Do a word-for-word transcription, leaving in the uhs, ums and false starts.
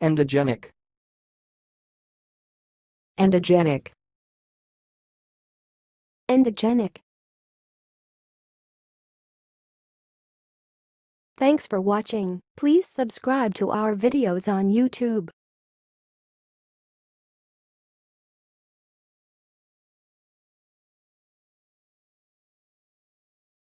endogenic, endogenic, endogenic. Thanks for watching. Please subscribe to our videos on YouTube.